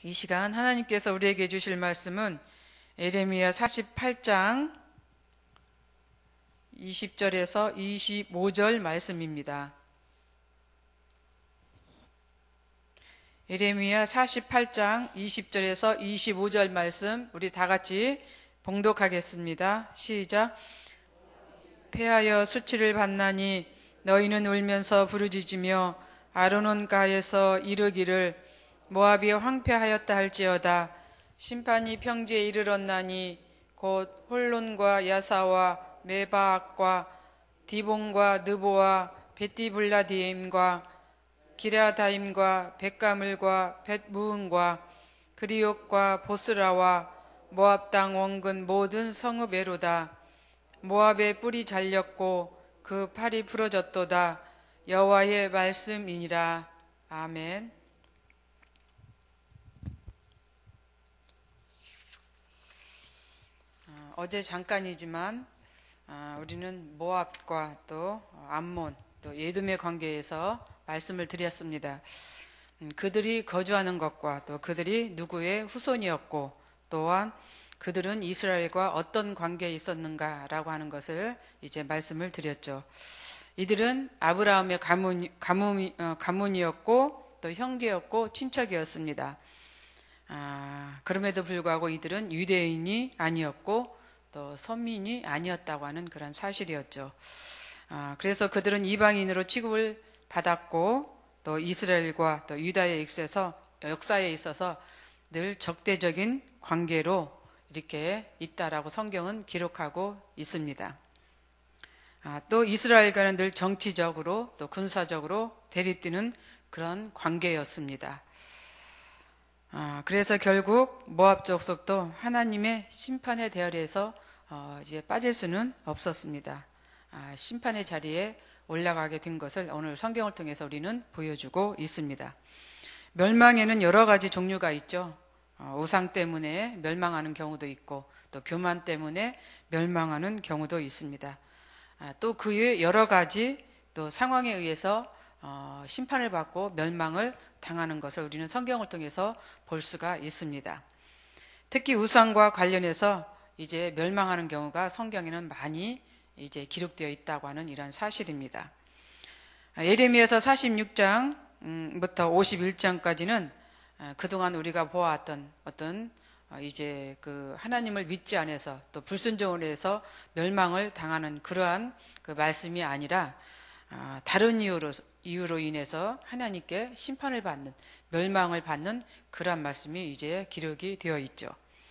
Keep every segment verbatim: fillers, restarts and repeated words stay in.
이 시간 하나님께서 우리에게 주실 말씀은 예레미야 사십팔 장 이십 절에서 이십오 절 말씀입니다. 예레미야 사십팔 장 이십 절에서 이십오 절 말씀 우리 다 같이 봉독하겠습니다. 시작. 패하여 수치를 받나니 너희는 울면서 부르짖으며 아르논가에서 이르기를 모압이 황폐하였다 할지어다. 심판이 평지에 이르렀나니 곧 홀론과 야사와 메바악과 디본과 느보와 베티블라디임과 기라다임과 벳가물과 벳무은과 그리옥과 보스라와 모압 땅 원근 모든 성읍에로다. 모압의 뿔이 잘렸고 그 팔이 부러졌도다. 여호와의 말씀이니라. 아멘. 어, 어제 잠깐이지만 어, 우리는 모압과 또 암몬 또 예돔의 관계에서 말씀을 드렸습니다. 음, 그들이 거주하는 것과 또 그들이 누구의 후손이었고 또한 그들은 이스라엘과 어떤 관계에 있었는가라고 하는 것을 이제 말씀을 드렸죠. 이들은 아브라함의 가문, 가문, 어, 가문이었고 또 형제였고 친척이었습니다. 아, 그럼에도 불구하고 이들은 유대인이 아니었고 또 선민이 아니었다고 하는 그런 사실이었죠. 아, 그래서 그들은 이방인으로 취급을 받았고 또 이스라엘과 또 유다의 역사에서, 역사에 있어서 늘 적대적인 관계로 이렇게 있다라고 성경은 기록하고 있습니다. 아, 또 이스라엘과는 늘 정치적으로 또 군사적으로 대립되는 그런 관계였습니다. 아, 그래서 결국 모압 족속도 하나님의 심판의 대열에서 어, 이제 빠질 수는 없었습니다. 아, 심판의 자리에 올라가게 된 것을 오늘 성경을 통해서 우리는 보여주고 있습니다. 멸망에는 여러 가지 종류가 있죠. 어, 우상 때문에 멸망하는 경우도 있고 또 교만 때문에 멸망하는 경우도 있습니다. 아, 또 그 외에 여러 가지 또 상황에 의해서 어, 심판을 받고 멸망을 당하는 것을 우리는 성경을 통해서 볼 수가 있습니다. 특히 우상과 관련해서 이제 멸망하는 경우가 성경에는 많이 이제 기록되어 있다고 하는 이런 사실입니다. 예레미야서 사십육 장부터 오십일 장까지는 그동안 우리가 보아왔던 어떤 이제 그 하나님을 믿지 않아서 또 불순종을 해서 멸망을 당하는 그러한 그 말씀이 아니라 다른 이유로 이유로 인해서 하나님께 심판을 받는 멸망을 받는 그러한 말씀이 이제 기록이 되어 있죠.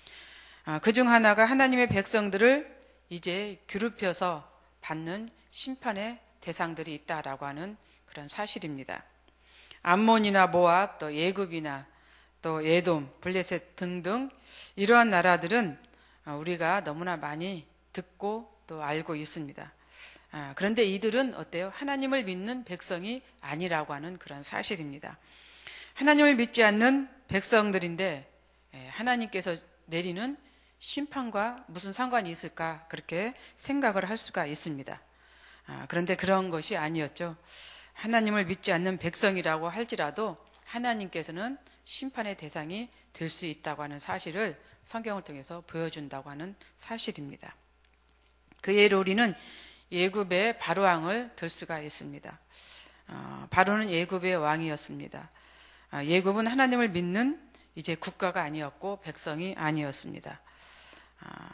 그중 하나가 하나님의 백성들을 이제 괴롭혀서 받는 심판의 대상들이 있다라고 하는 그런 사실입니다. 암몬이나 모압, 또 예굽이나 또 에돔, 블레셋 등등 이러한 나라들은 우리가 너무나 많이 듣고 또 알고 있습니다. 그런데 이들은 어때요? 하나님을 믿는 백성이 아니라고 하는 그런 사실입니다. 하나님을 믿지 않는 백성들인데 하나님께서 내리는 심판과 무슨 상관이 있을까 그렇게 생각을 할 수가 있습니다. 그런데 그런 것이 아니었죠. 하나님을 믿지 않는 백성이라고 할지라도 하나님께서는 심판의 대상이 될 수 있다고 하는 사실을 성경을 통해서 보여준다고 하는 사실입니다. 그 예로 우리는 예굽의 바로왕을 들 수가 있습니다. 어, 바로는 예굽의 왕이었습니다. 아, 예굽은 하나님을 믿는 이제 국가가 아니었고 백성이 아니었습니다. 아,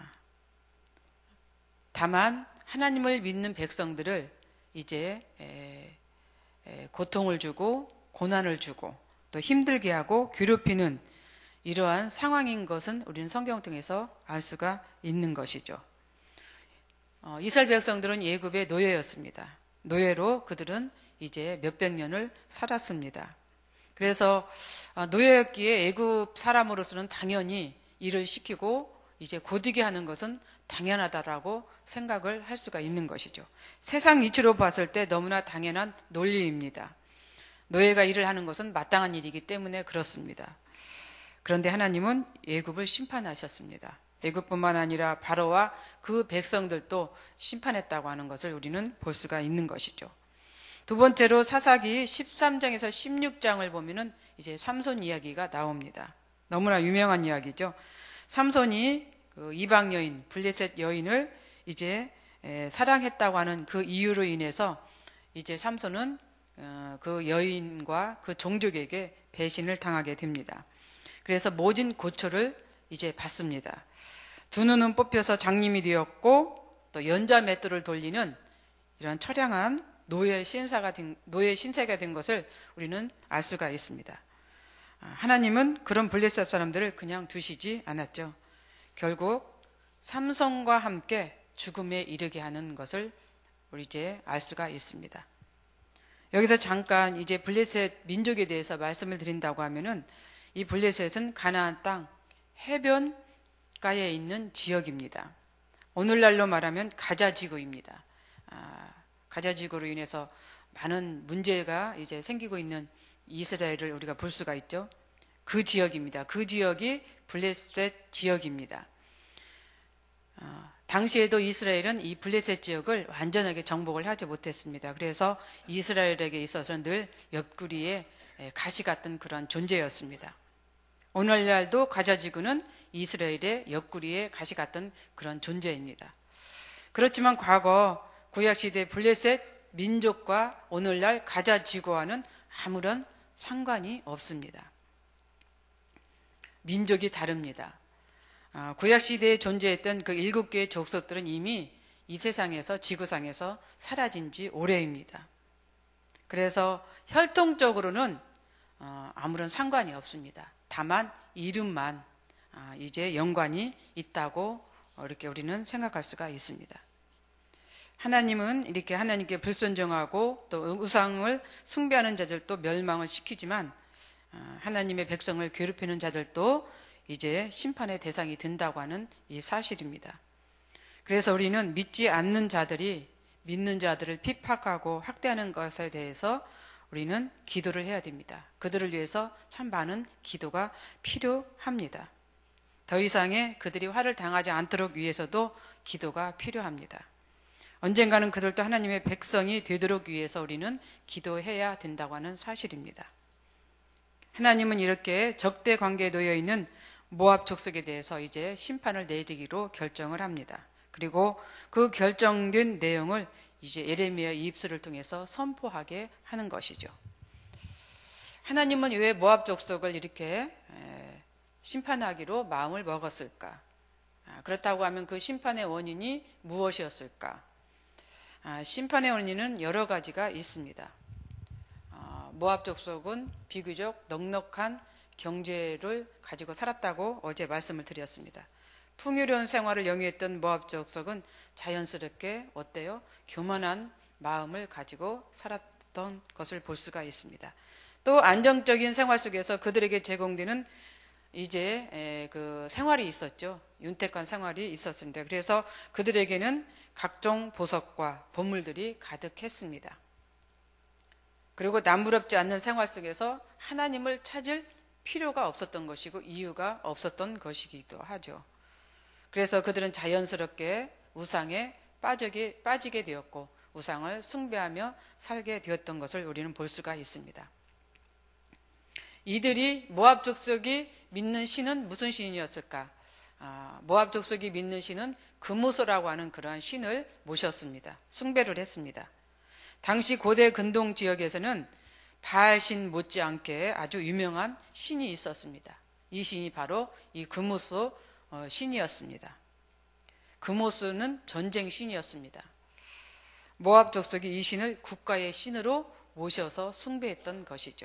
다만 하나님을 믿는 백성들을 이제 에, 에, 고통을 주고 고난을 주고 또 힘들게 하고 괴롭히는 이러한 상황인 것은 우리는 성경을 통해서 알 수가 있는 것이죠. 어, 이스라엘 백성들은 예굽의 노예였습니다. 노예로 그들은 이제 몇백 년을 살았습니다. 그래서 어, 노예였기에 예굽 사람으로서는 당연히 일을 시키고 이제 고되게 하는 것은 당연하다라고 생각을 할 수가 있는 것이죠. 세상 이치로 봤을 때 너무나 당연한 논리입니다. 노예가 일을 하는 것은 마땅한 일이기 때문에 그렇습니다. 그런데 하나님은 예굽을 심판하셨습니다. 예굽뿐만 아니라 바로와 그 백성들도 심판했다고 하는 것을 우리는 볼 수가 있는 것이죠. 두 번째로 사사기 십삼 장에서 십육 장을 보면은 이제 삼손 이야기가 나옵니다. 너무나 유명한 이야기죠. 삼손이 그 이방 여인, 블레셋 여인을 이제 사랑했다고 하는 그 이유로 인해서 이제 삼손은 그 여인과 그 종족에게 배신을 당하게 됩니다. 그래서 모진 고초를 이제 받습니다. 두 눈은 뽑혀서 장님이 되었고 또 연자 맷돌을 돌리는 이런 처량한 노예 신사가 된, 노예 신세가 된 것을 우리는 알 수가 있습니다. 하나님은 그런 블레셋 사람들을 그냥 두시지 않았죠. 결국 삼손과 함께 죽음에 이르게 하는 것을 우리 이제 알 수가 있습니다. 여기서 잠깐 이제 블레셋 민족에 대해서 말씀을 드린다고 하면은 이 블레셋은 가나안 땅 해변가에 있는 지역입니다. 오늘날로 말하면 가자지구입니다. 아, 가자지구로 인해서 많은 문제가 이제 생기고 있는 이스라엘을 우리가 볼 수가 있죠. 그 지역입니다. 그 지역이 블레셋 지역입니다. 어, 당시에도 이스라엘은 이 블레셋 지역을 완전하게 정복을 하지 못했습니다. 그래서 이스라엘에게 있어서는 늘 옆구리에 가시 같은 그런 존재였습니다. 오늘날도 가자지구는 이스라엘의 옆구리에 가시 같은 그런 존재입니다. 그렇지만 과거 구약시대 블레셋 민족과 오늘날 가자지구와는 아무런 상관이 없습니다. 민족이 다릅니다. 구약시대에 존재했던 그 일곱 개의 족속들은 이미 이 세상에서 지구상에서 사라진 지 오래입니다. 그래서 혈통적으로는 아무런 상관이 없습니다. 다만 이름만 이제 연관이 있다고 이렇게 우리는 생각할 수가 있습니다. 하나님은 이렇게 하나님께 불순종하고 또 우상을 숭배하는 자들도 멸망을 시키지만 하나님의 백성을 괴롭히는 자들도 이제 심판의 대상이 된다고 하는 이 사실입니다. 그래서 우리는 믿지 않는 자들이 믿는 자들을 핍박하고 학대하는 것에 대해서 우리는 기도를 해야 됩니다. 그들을 위해서 참 많은 기도가 필요합니다. 더 이상의 그들이 화를 당하지 않도록 위해서도 기도가 필요합니다. 언젠가는 그들도 하나님의 백성이 되도록 위해서 우리는 기도해야 된다고 하는 사실입니다. 하나님은 이렇게 적대 관계에 놓여 있는 모압 족속에 대해서 이제 심판을 내리기로 결정을 합니다. 그리고 그 결정된 내용을 이제 예레미야의 입술을 통해서 선포하게 하는 것이죠. 하나님은 왜 모압 족속을 이렇게 심판하기로 마음을 먹었을까? 그렇다고 하면 그 심판의 원인이 무엇이었을까? 심판의 원인은 여러 가지가 있습니다. 모압 족속은 비교적 넉넉한 경제를 가지고 살았다고 어제 말씀을 드렸습니다. 풍요로운 생활을 영위했던 모압 족속은 자연스럽게 어때요? 교만한 마음을 가지고 살았던 것을 볼 수가 있습니다. 또 안정적인 생활 속에서 그들에게 제공되는 이제 그 생활이 있었죠. 윤택한 생활이 있었습니다. 그래서 그들에게는 각종 보석과 보물들이 가득했습니다. 그리고 남부럽지 않는 생활 속에서 하나님을 찾을 필요가 없었던 것이고 이유가 없었던 것이기도 하죠. 그래서 그들은 자연스럽게 우상에 빠지게, 빠지게 되었고 우상을 숭배하며 살게 되었던 것을 우리는 볼 수가 있습니다. 이들이 모압 족속이 믿는 신은 무슨 신이었을까? 아, 모압 족속이 믿는 신은 그무소라고 하는 그러한 신을 모셨습니다. 숭배를 했습니다. 당시 고대 근동 지역에서는 바알신 못지않게 아주 유명한 신이 있었습니다. 이 신이 바로 이 그무소 신이었습니다. 그무소는 전쟁 신이었습니다. 모압 족속이 이 신을 국가의 신으로 모셔서 숭배했던 것이죠.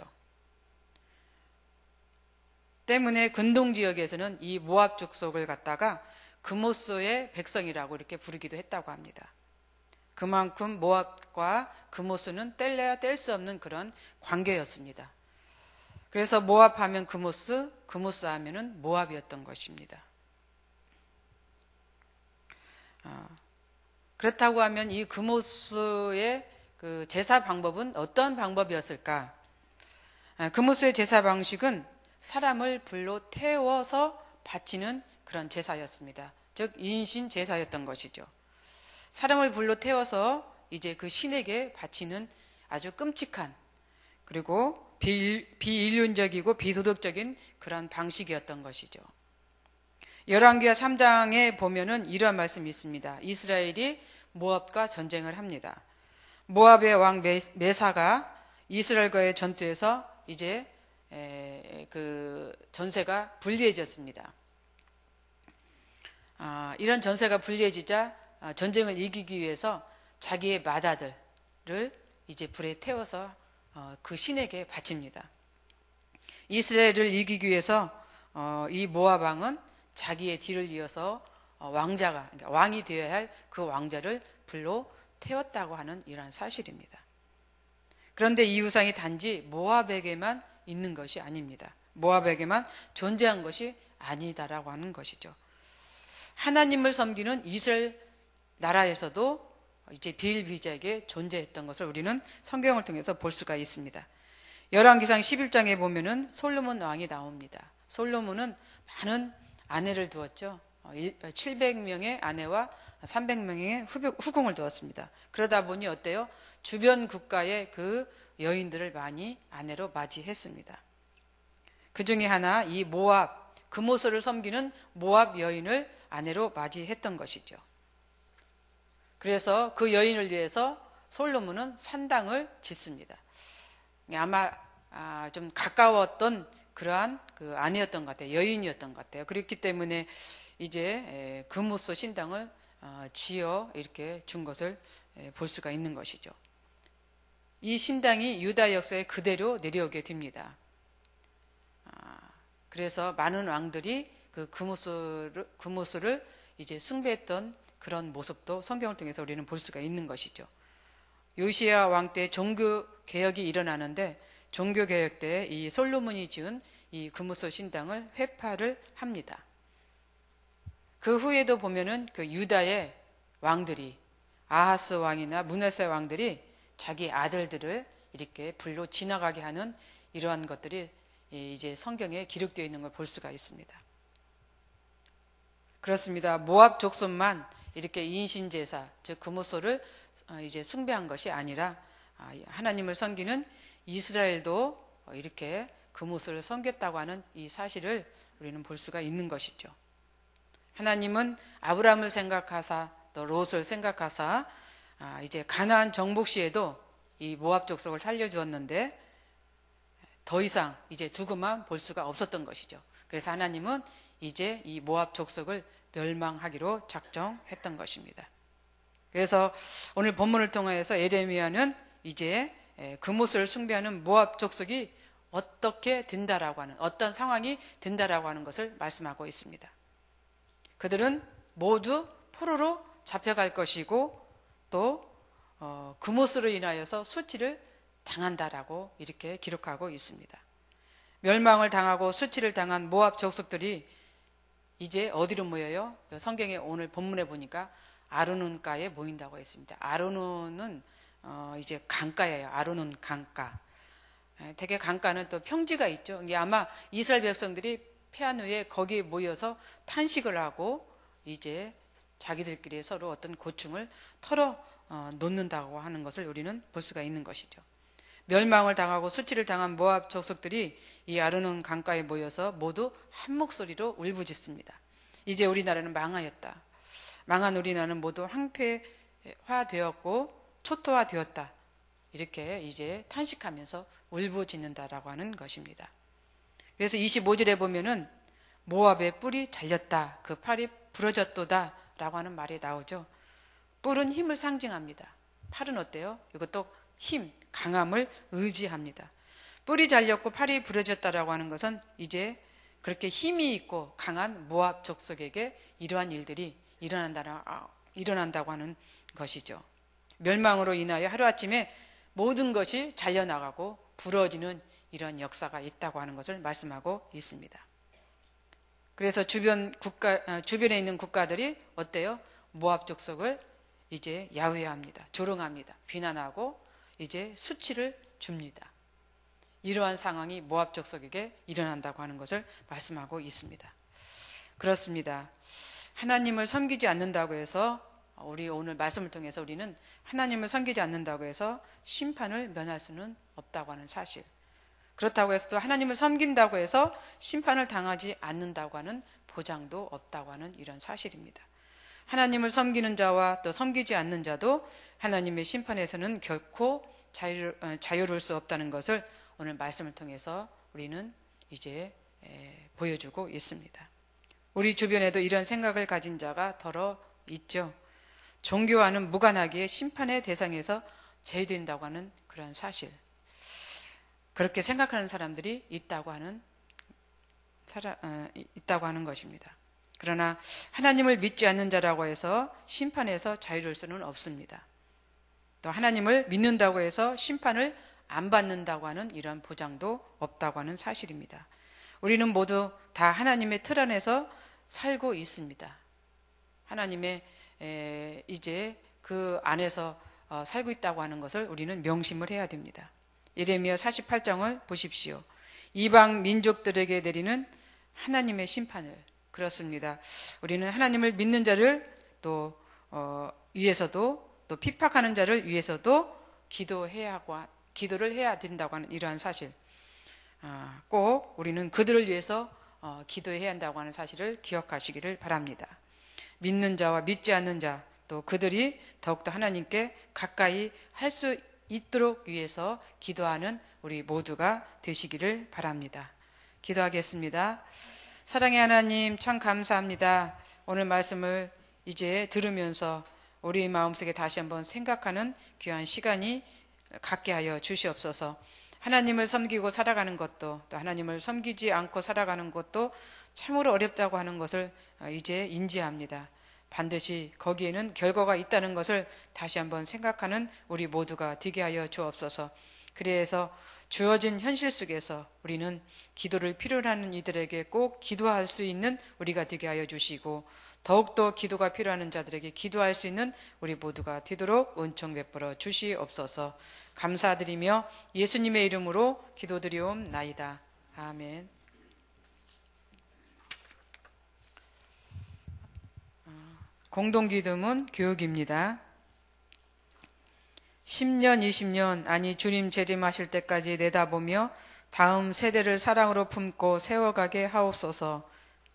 때문에 근동 지역에서는 이 모압 족속을 갖다가 그무소의 백성이라고 이렇게 부르기도 했다고 합니다. 그만큼 모압과 그모스는 뗄래야 뗄 수 없는 그런 관계였습니다. 그래서 모압 하면 그모스, 그모스 하면은 모압이었던 것입니다. 어, 그렇다고 하면 이 그모스의 그 제사 방법은 어떤 방법이었을까? 아, 그모스의 제사 방식은 사람을 불로 태워서 바치는 그런 제사였습니다. 즉 인신 제사였던 것이죠. 사람을 불로 태워서 이제 그 신에게 바치는 아주 끔찍한 그리고 비, 비인륜적이고 비도덕적인 그런 방식이었던 것이죠. 열왕기하 삼 장에 보면은 이러한 말씀이 있습니다. 이스라엘이 모압과 전쟁을 합니다. 모압의 왕 메사가 이스라엘과의 전투에서 이제 에, 그 전세가 불리해졌습니다. 아, 이런 전세가 불리해지자 아, 전쟁을 이기기 위해서 자기의 맏아들을 이제 불에 태워서 어, 그 신에게 바칩니다. 이스라엘을 이기기 위해서 어, 이 모압 왕은 자기의 뒤를 이어서 어, 왕자가 그러니까 왕이 되어야 할 그 왕자를 불로 태웠다고 하는 이러한 사실입니다. 그런데 이 우상이 단지 모압에게만 있는 것이 아닙니다. 모압에게만 존재한 것이 아니다라고 하는 것이죠. 하나님을 섬기는 이스라엘 나라에서도 이제 비일비재하게 존재했던 것을 우리는 성경을 통해서 볼 수가 있습니다. 열왕기상 십일 장에 보면은 솔로몬 왕이 나옵니다. 솔로몬은 많은 아내를 두었죠. 칠백 명의 아내와 삼백 명의 후궁을 두었습니다. 그러다 보니 어때요? 주변 국가의 그 여인들을 많이 아내로 맞이했습니다. 그 중에 하나 이 모압, 금오소를 섬기는 모압 여인을 아내로 맞이했던 것이죠. 그래서 그 여인을 위해서 솔로몬은 산당을 짓습니다. 아마 아, 좀 가까웠던 그러한 그 아내였던 것 같아요. 여인이었던 것 같아요. 그렇기 때문에 이제 금오소 신당을 어, 지어 이렇게 준 것을 볼 수가 있는 것이죠. 이 신당이 유다 역사에 그대로 내려오게 됩니다. 아, 그래서 많은 왕들이 그 금오소를, 금오소를 이제 숭배했던 그런 모습도 성경을 통해서 우리는 볼 수가 있는 것이죠. 요시야 왕 때 종교 개혁이 일어나는데 종교 개혁 때 이 솔로몬이 지은 이 금오소 신당을 회파를 합니다. 그 후에도 보면은 그 유다의 왕들이 아하스 왕이나 므낫세 왕들이 자기 아들들을 이렇게 불로 지나가게 하는 이러한 것들이 이제 성경에 기록되어 있는 걸 볼 수가 있습니다. 그렇습니다. 모압 족속만 이렇게 인신제사, 즉 금오소를 이제 숭배한 것이 아니라 하나님을 섬기는 이스라엘도 이렇게 금오소를 섬겼다고 하는 이 사실을 우리는 볼 수가 있는 것이죠. 하나님은 아브라함을 생각하사 또 롯을 생각하사 이제 가나안 정복 시에도 이 모압 족속을 살려주었는데 더 이상 이제 두고만 볼 수가 없었던 것이죠. 그래서 하나님은 이제 이 모압 족속을 멸망하기로 작정했던 것입니다. 그래서 오늘 본문을 통해서 예레미야는 이제 금오소를 숭배하는 모압 족속이 어떻게 된다라고 하는 어떤 상황이 된다라고 하는 것을 말씀하고 있습니다. 그들은 모두 포로로 잡혀갈 것이고 또 어, 금오소로 인하여서 수치를 당한다라고 이렇게 기록하고 있습니다. 멸망을 당하고 수치를 당한 모압 족속들이 이제 어디로 모여요? 성경에 오늘 본문에 보니까 아르논가에 모인다고 했습니다. 아르논은 어, 이제 강가예요. 아르논 강가. 되게 강가는 또 평지가 있죠. 이게 아마 이스라엘 백성들이 패한 후에 거기에 모여서 탄식을 하고 이제 자기들끼리 서로 어떤 고충을 털어 어, 놓는다고 하는 것을 우리는 볼 수가 있는 것이죠. 멸망을 당하고 수치를 당한 모압 족속들이 이 아르논 강가에 모여서 모두 한 목소리로 울부짖습니다. 이제 우리나라는 망하였다. 망한 우리나라는 모두 황폐화되었고 초토화되었다. 이렇게 이제 탄식하면서 울부짖는다라고 하는 것입니다. 그래서 이십오 절에 보면은 모압의 뿔이 잘렸다. 그 팔이 부러졌도다. 라고 하는 말이 나오죠. 뿔은 힘을 상징합니다. 팔은 어때요? 이것도 힘, 강함을 의지합니다. 뿔이 잘렸고 팔이 부러졌다라고 하는 것은 이제 그렇게 힘이 있고 강한 모압 족속에게 이러한 일들이 일어난다, 일어난다고 하는 것이죠. 멸망으로 인하여 하루아침에 모든 것이 잘려나가고 부러지는 이런 역사가 있다고 하는 것을 말씀하고 있습니다. 그래서 주변 국가, 주변에 있는 국가들이 어때요? 모압 족속을 이제 야유합니다. 조롱합니다. 비난하고 이제 수치를 줍니다. 이러한 상황이 모압 족속에게 일어난다고 하는 것을 말씀하고 있습니다. 그렇습니다. 하나님을 섬기지 않는다고 해서 우리 오늘 말씀을 통해서 우리는 하나님을 섬기지 않는다고 해서 심판을 면할 수는 없다고 하는 사실. 그렇다고 해서 또 하나님을 섬긴다고 해서 심판을 당하지 않는다고 하는 보장도 없다고 하는 이런 사실입니다. 하나님을 섬기는 자와 또 섬기지 않는 자도 하나님의 심판에서는 결코 자유, 자유로울 수 없다는 것을 오늘 말씀을 통해서 우리는 이제 에, 보여주고 있습니다. 우리 주변에도 이런 생각을 가진 자가 더러 있죠. 종교와는 무관하게 심판의 대상에서 제외된다고 하는 그런 사실, 그렇게 생각하는 사람들이 있다고 하는 살아, 어, 있다고 하는 것입니다. 그러나 하나님을 믿지 않는 자라고 해서 심판에서 자유로울 수는 없습니다. 또 하나님을 믿는다고 해서 심판을 안 받는다고 하는 이런 보장도 없다고 하는 사실입니다. 우리는 모두 다 하나님의 틀 안에서 살고 있습니다. 하나님의 에, 이제 그 안에서 어, 살고 있다고 하는 것을 우리는 명심을 해야 됩니다. 예레미야 사십팔 장을 보십시오. 이방 민족들에게 내리는 하나님의 심판을, 그렇습니다. 우리는 하나님을 믿는 자를 또 어, 위해서도 또 핍박하는 자를 위해서도 기도해야 하고 기도를 해야 된다고 하는 이러한 사실, 아, 꼭 우리는 그들을 위해서 어, 기도해야 한다고 하는 사실을 기억하시기를 바랍니다. 믿는 자와 믿지 않는 자, 또 그들이 더욱더 하나님께 가까이 할 수 있도록 위해서 기도하는 우리 모두가 되시기를 바랍니다. 기도하겠습니다. 사랑의 하나님, 참 감사합니다. 오늘 말씀을 이제 들으면서 우리 마음속에 다시 한번 생각하는 귀한 시간이 갖게 하여 주시옵소서. 하나님을 섬기고 살아가는 것도, 또 하나님을 섬기지 않고 살아가는 것도 참으로 어렵다고 하는 것을 이제 인지합니다. 반드시 거기에는 결과가 있다는 것을 다시 한번 생각하는 우리 모두가 되게 하여 주옵소서. 그래서 주어진 현실 속에서 우리는 기도를 필요로 하는 이들에게 꼭 기도할 수 있는 우리가 되게 하여 주시고, 더욱더 기도가 필요한 자들에게 기도할 수 있는 우리 모두가 되도록 은총 베풀어 주시옵소서. 감사드리며 예수님의 이름으로 기도드리옵나이다. 아멘. 공동기도문 교육입니다. 십 년, 이십 년, 아니 주님 재림하실 때까지 내다보며 다음 세대를 사랑으로 품고 세워가게 하옵소서.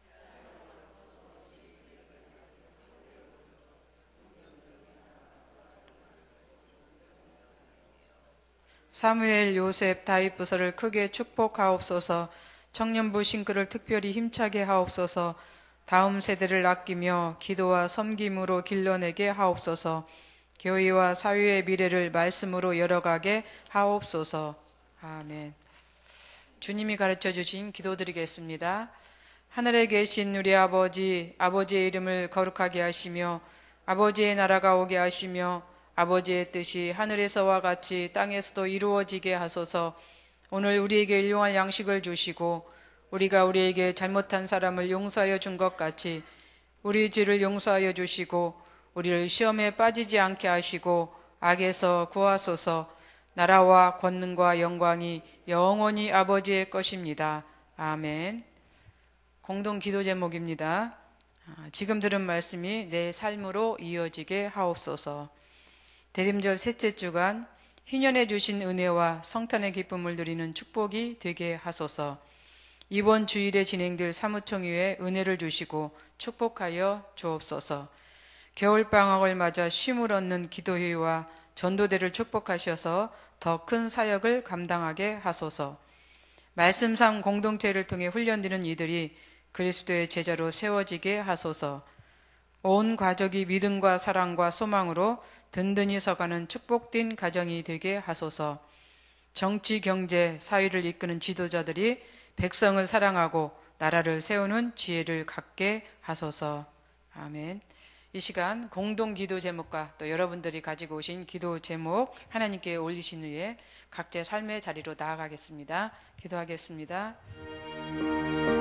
사무엘, 요셉, 다윗 부서를 크게 축복하옵소서. 청년부 싱크를 특별히 힘차게 하옵소서. 다음 세대를 아끼며 기도와 섬김으로 길러내게 하옵소서. 교회와 사회의 미래를 말씀으로 열어가게 하옵소서. 아멘. 주님이 가르쳐 주신 기도드리겠습니다. 하늘에 계신 우리 아버지, 아버지의 이름을 거룩하게 하시며 아버지의 나라가 오게 하시며 아버지의 뜻이 하늘에서와 같이 땅에서도 이루어지게 하소서. 오늘 우리에게 일용할 양식을 주시고 우리가 우리에게 잘못한 사람을 용서하여 준 것 같이 우리 죄를 용서하여 주시고 우리를 시험에 빠지지 않게 하시고 악에서 구하소서. 나라와 권능과 영광이 영원히 아버지의 것입니다. 아멘. 공동 기도 제목입니다. 지금 들은 말씀이 내 삶으로 이어지게 하옵소서. 대림절 셋째 주간 희년해 주신 은혜와 성탄의 기쁨을 누리는 축복이 되게 하소서. 이번 주일에 진행될 사무총회에 은혜를 주시고 축복하여 주옵소서. 겨울방학을 맞아 쉼을 얻는 기도회와 전도대를 축복하셔서 더 큰 사역을 감당하게 하소서. 말씀상 공동체를 통해 훈련되는 이들이 그리스도의 제자로 세워지게 하소서. 온 가족이 믿음과 사랑과 소망으로 든든히 서가는 축복된 가정이 되게 하소서. 정치, 경제, 사회를 이끄는 지도자들이 백성을 사랑하고 나라를 세우는 지혜를 갖게 하소서. 아멘. 이 시간 공동 기도 제목과 또 여러분들이 가지고 오신 기도 제목 하나님께 올리신 후에 각자의 삶의 자리로 나아가겠습니다. 기도하겠습니다.